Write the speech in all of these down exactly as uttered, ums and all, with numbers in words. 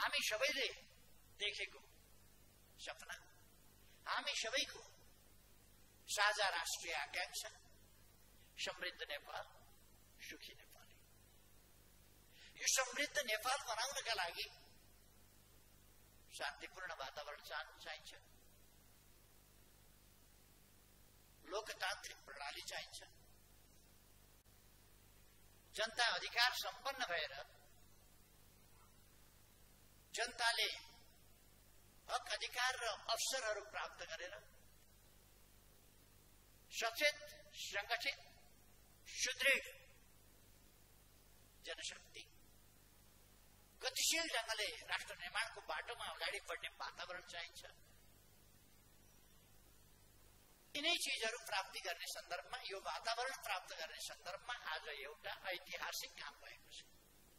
हामी सबैले देखेको सपना, हामी सबैको साझा राष्ट्रिय आकांक्षा समृद्ध नेपाल, सुखी नेपाल। यो समृद्ध नेपाल बनाउनका लागि शान्तिपूर्ण वातावरण चाहिन्छ, लोकतान्त्रिक प्रणाली चाहिन्छ, जनता अधिकार सम्पन्न भएर जनताले हक अधिकार र अवसरहरू प्राप्त गरेर सचेत, संगठित, सुदृढ जनशक्ति गतिशील ढंगले राष्ट्र निर्माणको बाटोमा अगाडि बढ्ने वातावरण चाहिन्छ। यिनै चीजहरू प्राप्ति गर्ने सन्दर्भमा, यो वातावरण प्राप्त गर्ने सन्दर्भमा आज एउटा ऐतिहासिक काम भएको छ।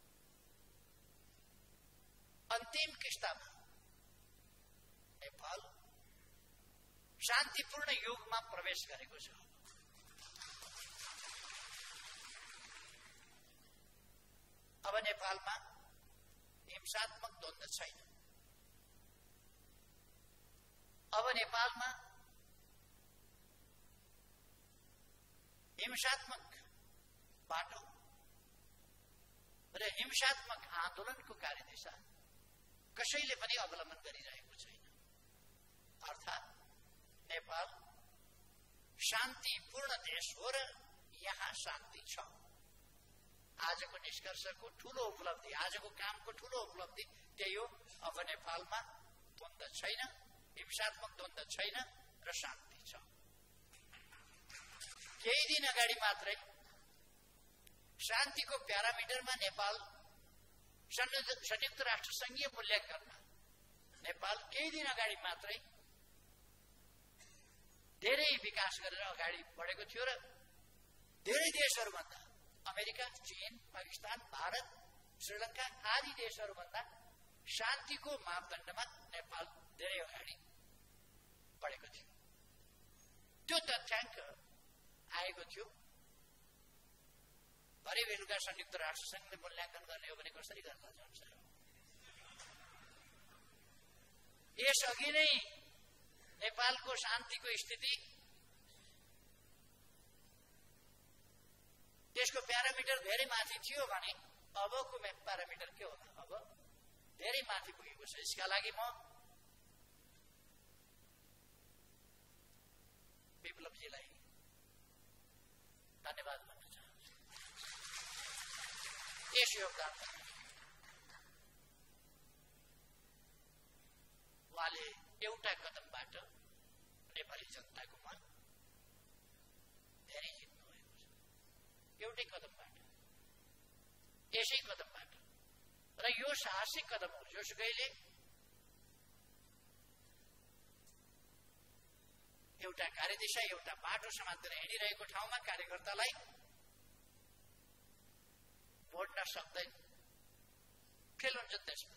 अन्तिम किस्तामा नेपाल शान्तिपूर्ण युगमा प्रवेश गरेको छ। अब नेपालमा हिंसात्मक द्वन्द्व छैन। अब नेपालमा हिंसात्मक बाटो र हिंसात्मक आन्दोलनको कार्यदिशा कसैले पनि अवलम्बन गरिरहेको छैन। अर्थात् नेपाल शान्तिपूर्ण देश हो र यहाँ शान्ति छ। आजको निष्कर्षको ठूलो उपलब्धि, आजको कामको ठूलो उपलब्धि त्यही हो। अब नेपालमा द्वन्द्व छैन, हिंसात्मक द्वन्द्व छैन र शान्ति छ। केही दिन अगाडि मात्रै शान्तिको प्यारामिटरमा नेपाल संयुक्त राष्ट्र संघीय मूल्याङ्कनमा नेपाल केही दिन अगाडि मात्रै धेरै विकास गरेर अगाडि बढेको थियो र धेरै देशहरूभन्दा, अमेरिका, चीन, पाकिस्तान, भारत, श्रीलंका आदि देशहरूभन्दा शान्तिको मापदण्डमा नेपाल धेरै अगाडि बढेको थियो। त्यो तथ्याङ्क आएको थियो। भरे बेलुका संयुक्त राष्ट्र संघले मूल्याङ्कन गर्ने हो भने कसरी गर्न जान्छ? यसअघि नै नेपालको शान्तिको स्थिति, त्यसको प्यारामिटर धेरै माथि थियो भने अबको प्यारामिटर के होला? अब धेरै माथि पुगेको छ। यसका लागि म विप्लवजीलाई धन्यवाद भन्न चाहन्छु। यस योगदान उहाँले एउटा कदमबाट नेपाली जनताको मन धेरै जित्नु भएको छ। एउटै कदमबाट, यसै कदमबाट। र यो साहसिक कदम हो। जोसुकैले एउटा कार्यदिशा, एउटा बाटो समातेर हिँडिरहेको ठाउँमा कार्यकर्तालाई भोट्न सक्दैन, फेल हुन्छ त्यसमा।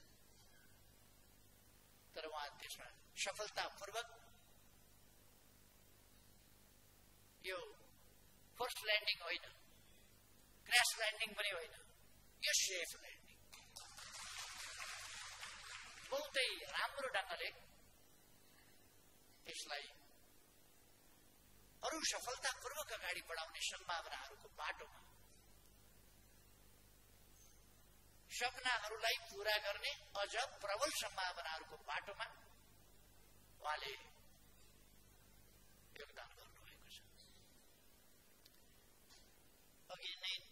तर उहाँ त्यसमा सफलतापूर्वक यो फर्स्ट ल्यान्डिङ होइन, क्र्यास ल्यान्डिङ पनि होइन, यो सेफ ल्यान्डिङ बहुतै राम्रो ढंगले यसलाई अरू सफलतापूर्वक अगाडि बढाउने सम्भावनाहरूको बाटोमा, सपनाहरूलाई पूरा गर्ने अझ प्रबल सम्भावनाहरूको बाटोमा उहाँले योगदान गर्नुभएको छ। अघि नै